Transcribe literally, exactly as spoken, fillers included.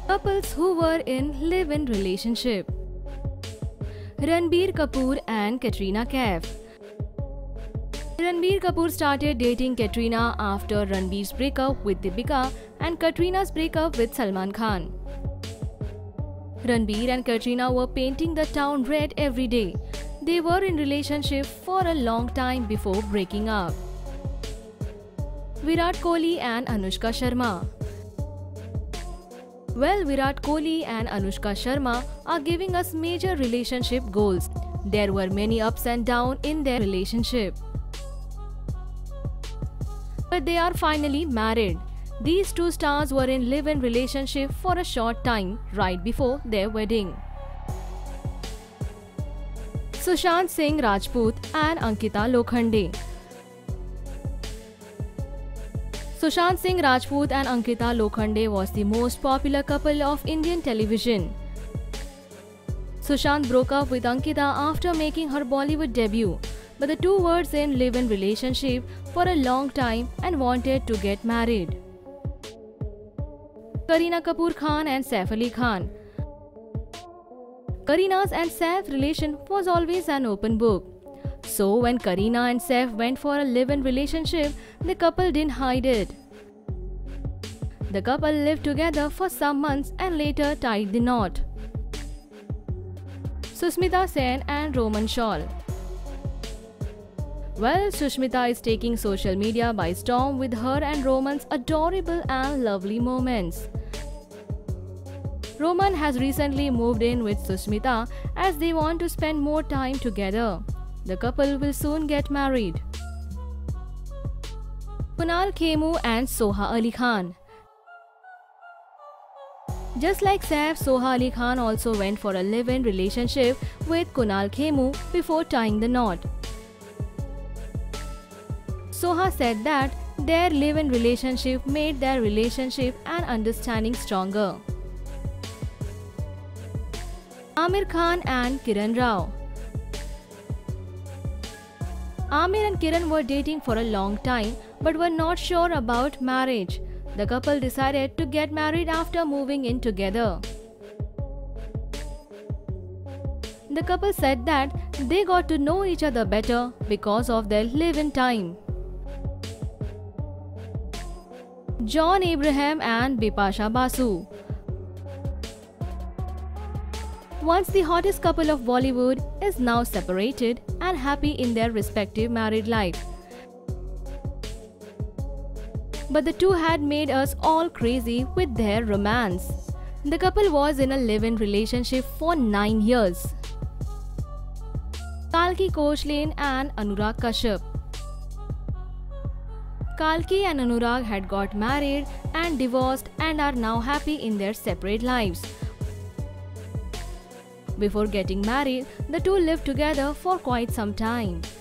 Couples who were in live-in relationship. Ranbir Kapoor and Katrina Kaif. Ranbir Kapoor started dating Katrina after Ranbir's breakup with Deepika and Katrina's breakup with Salman Khan. Ranbir and Katrina were painting the town red every day. They were in relationship for a long time before breaking up. Virat Kohli and Anushka Sharma. Well, Virat Kohli and Anushka Sharma are giving us major relationship goals. There were many ups and downs in their relationship, but they are finally married. These two stars were in live-in relationship for a short time right before their wedding. Sushant Singh Rajput and Ankita Lokhande. Sushant Singh Rajput and Ankita Lokhande was the most popular couple of Indian television. Sushant broke up with Ankita after making her Bollywood debut, but the two were in live-in relationship for a long time and wanted to get married. Kareena Kapoor Khan and Saif Ali Khan. Kareena's and Saif's relation was always an open book. So when Kareena and Saif went for a live-in relationship, the couple didn't hide it. The couple lived together for some months and later tied the knot. Susmita Sen and Roman Shawl. Well, Sushmita is taking social media by storm with her and Roman's adorable and lovely moments. Roman has recently moved in with Sushmita as they want to spend more time together. The couple will soon get married. Kunal Khemu and Soha Ali Khan. Just like Saif, Soha Ali Khan also went for a live-in relationship with Kunal Khemu before tying the knot. Soha said that their live-in relationship made their relationship and understanding stronger. Aamir Khan and Kiran Rao. Aamir and Kiran were dating for a long time but were not sure about marriage. The couple decided to get married after moving in together. The couple said that they got to know each other better because of their live-in time. John Abraham and Bipasha Basu. Once the hottest couple of Bollywood is now separated and happy in their respective married life. But the two had made us all crazy with their romance. The couple was in a live-in relationship for nine years. Kalki Koechlin and Anurag Kashyap. Kalki and Anurag had got married and divorced and are now happy in their separate lives. Before getting married, the two lived together for quite some time.